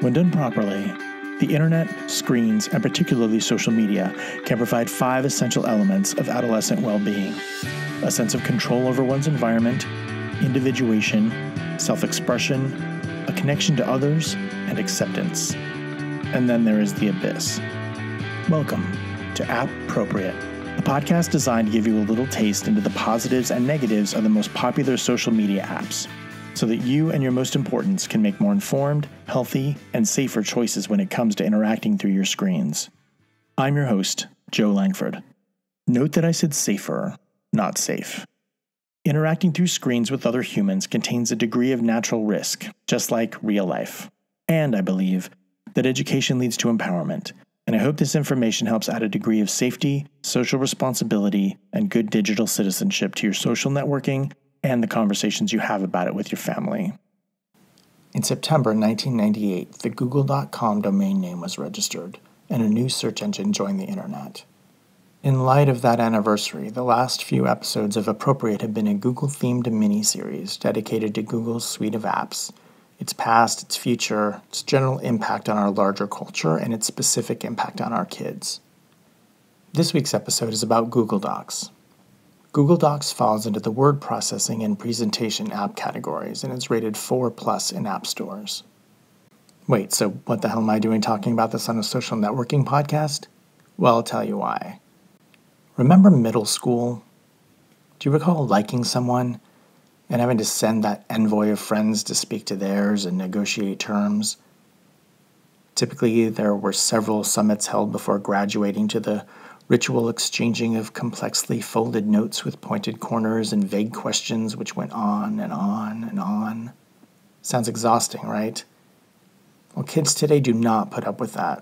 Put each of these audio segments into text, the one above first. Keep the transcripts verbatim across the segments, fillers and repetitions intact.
When done properly, the internet, screens, and particularly social media can provide five essential elements of adolescent well-being: a sense of control over one's environment, individuation, self-expression, a connection to others, and acceptance. And then there is the abyss. Welcome to App-Propriate, a podcast designed to give you a little taste into the positives and negatives of the most popular social media apps, so that you and your most importants can make more informed, healthy, and safer choices when it comes to interacting through your screens. I'm your host, Joe Langford. Note that I said safer, not safe. Interacting through screens with other humans contains a degree of natural risk, just like real life. And I believe that education leads to empowerment, and I hope this information helps add a degree of safety, social responsibility, and good digital citizenship to your social networking and the conversations you have about it with your family. In September nineteen ninety-eight, the google dot com domain name was registered, and a new search engine joined the internet. In light of that anniversary, the last few episodes of Appropriate have been a Google-themed mini-series dedicated to Google's suite of apps, its past, its future, its general impact on our larger culture, and its specific impact on our kids. This week's episode is about Google Docs. Google Docs falls into the word processing and presentation app categories, and is rated four plus in app stores. Wait, so what the hell am I doing talking about this on a social networking podcast? Well, I'll tell you why. Remember middle school? Do you recall liking someone and having to send that envoy of friends to speak to theirs and negotiate terms? Typically, there were several summits held before graduating to the ritual exchanging of complexly folded notes with pointed corners and vague questions which went on and on and on. Sounds exhausting, right? Well, kids today do not put up with that.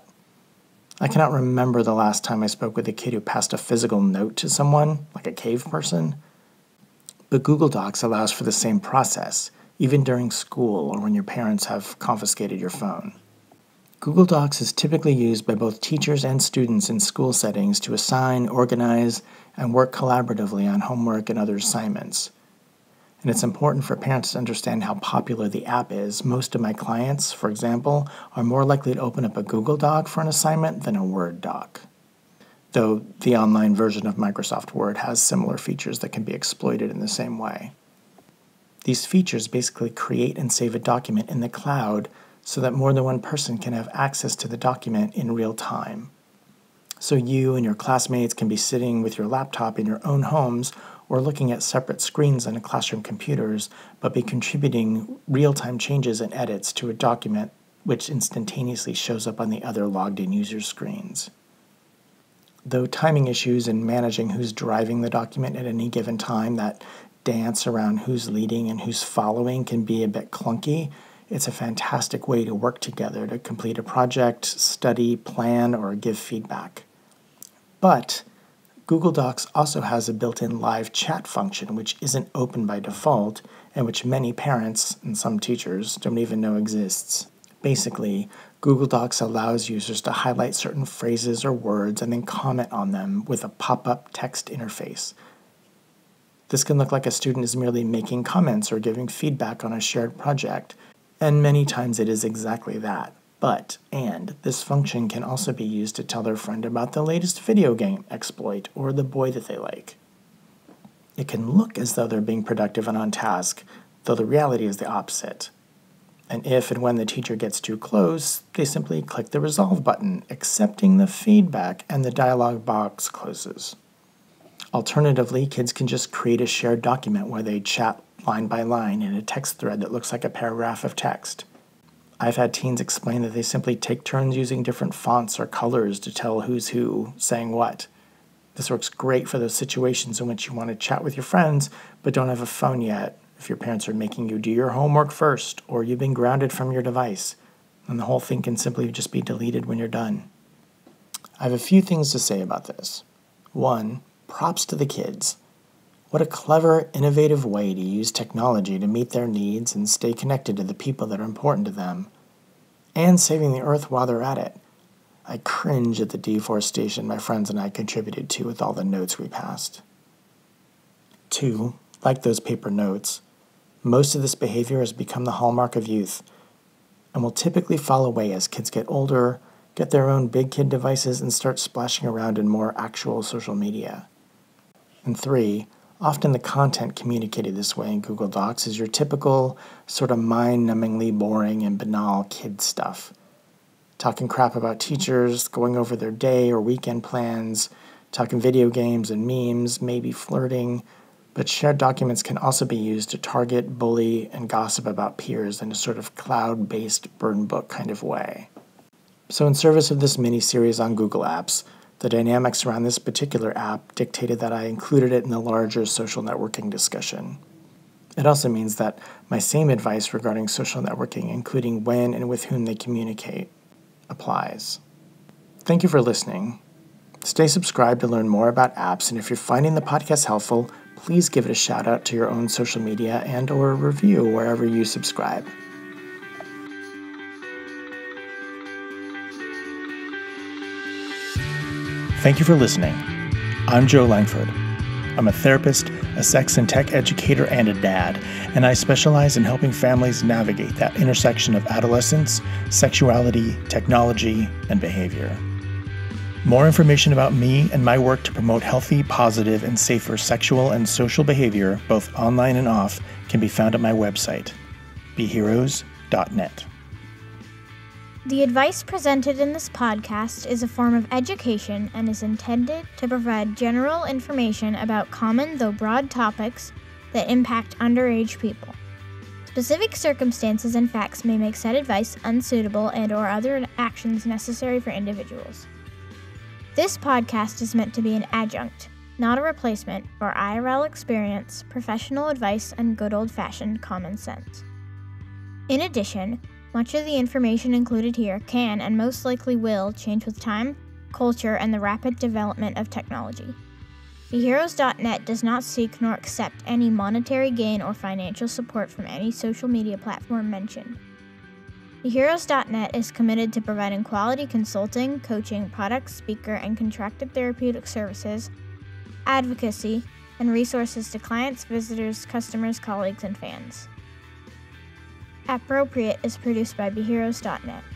I cannot remember the last time I spoke with a kid who passed a physical note to someone, like a cave person. But Google Docs allows for the same process, even during school or when your parents have confiscated your phone. Google Docs is typically used by both teachers and students in school settings to assign, organize, and work collaboratively on homework and other assignments. And it's important for parents to understand how popular the app is. Most of my clients, for example, are more likely to open up a Google Doc for an assignment than a Word doc. Though the online version of Microsoft Word has similar features that can be exploited in the same way. These features basically create and save a document in the cloud so that more than one person can have access to the document in real time. So you and your classmates can be sitting with your laptop in your own homes or looking at separate screens on a classroom computers, but be contributing real-time changes and edits to a document which instantaneously shows up on the other logged-in user screens. Though timing issues in managing who's driving the document at any given time, that dance around who's leading and who's following, can be a bit clunky, it's a fantastic way to work together to complete a project, study, plan, or give feedback. But Google Docs also has a built-in live chat function which isn't open by default and which many parents and some teachers don't even know exists. Basically, Google Docs allows users to highlight certain phrases or words and then comment on them with a pop-up text interface. This can look like a student is merely making comments or giving feedback on a shared project, and many times it is exactly that. But, and, this function can also be used to tell their friend about the latest video game exploit or the boy that they like. It can look as though they're being productive and on task, though the reality is the opposite. And if and when the teacher gets too close, they simply click the resolve button, accepting the feedback, and the dialog box closes. Alternatively, kids can just create a shared document where they chat line by line in a text thread that looks like a paragraph of text. I've had teens explain that they simply take turns using different fonts or colors to tell who's who, saying what. This works great for those situations in which you want to chat with your friends, but don't have a phone yet, if your parents are making you do your homework first, or you've been grounded from your device, and the whole thing can simply just be deleted when you're done. I have a few things to say about this. One, props to the kids. What a clever, innovative way to use technology to meet their needs and stay connected to the people that are important to them, and saving the earth while they're at it. I cringe at the deforestation my friends and I contributed to with all the notes we passed. Two, like those paper notes, most of this behavior has become the hallmark of youth. and will typically fall away as kids get older, get their own big kid devices, and start splashing around in more actual social media. And three, often the content communicated this way in Google Docs is your typical, sort of mind-numbingly boring and banal kid stuff. Talking crap about teachers, going over their day or weekend plans, talking video games and memes, maybe flirting, but shared documents can also be used to target, bully, and gossip about peers in a sort of cloud-based burn book kind of way. So in service of this mini-series on Google Apps, the dynamics around this particular app dictated that I included it in the larger social networking discussion. It also means that my same advice regarding social networking, including when and with whom they communicate, applies. Thank you for listening. Stay subscribed to learn more about apps, and if you're finding the podcast helpful, please give it a shout out to your own social media and or a review wherever you subscribe. Thank you for listening. I'm Joe Langford. I'm a therapist, a sex and tech educator, and a dad, and I specialize in helping families navigate that intersection of adolescence, sexuality, technology, and behavior. More information about me and my work to promote healthy, positive, and safer sexual and social behavior, both online and off, can be found at my website, be heroes dot net. The advice presented in this podcast is a form of education and is intended to provide general information about common though broad topics that impact underage people. Specific circumstances and facts may make said advice unsuitable and or other actions necessary for individuals. This podcast is meant to be an adjunct, not a replacement, for I R L experience, professional advice, and good old-fashioned common sense. In addition, much of the information included here can and most likely will change with time, culture, and the rapid development of technology. be heroes dot net does not seek nor accept any monetary gain or financial support from any social media platform mentioned. be heroes dot net is committed to providing quality consulting, coaching, product, speaker, and contracted therapeutic services, advocacy, and resources to clients, visitors, customers, colleagues, and fans. Appropriate is produced by be heroes dot net.